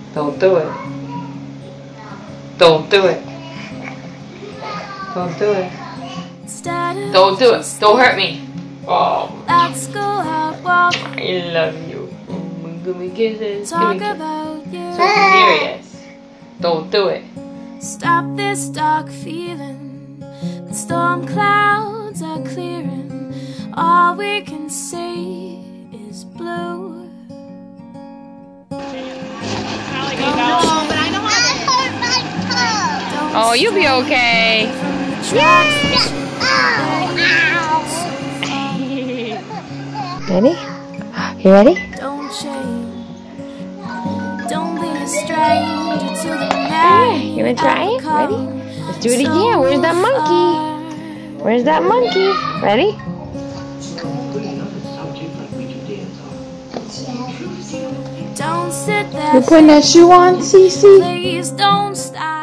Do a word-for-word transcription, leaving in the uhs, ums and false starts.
Don't do it. Don't do it. Don't do it. Don't do it. Don't hurt me. Oh. Let's go out walking. I love you. Give me kisses. Talk Give me about you. So serious. Don't do it. Stop this dark feeling. The storm clouds are clearing. All we can see is blue. Oh, you'll be okay. Yay! Ready? You ready? Don't change. Don't be a stranger to the night. You wanna try it? Ready? Let's do it again. Where's that monkey? Where's that monkey? Ready? Don't sit there. You putting that shoe on, Cece? Please don't stop.